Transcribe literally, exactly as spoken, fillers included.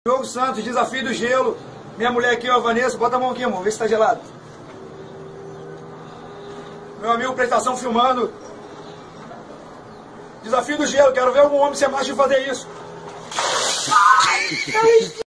Diogo Santos, desafio do gelo. Minha mulher aqui, ó, a Vanessa, bota a mão aqui, amor, vê se tá gelado. Meu amigo Prestação filmando. Desafio do gelo, quero ver algum homem ser macho e fazer isso.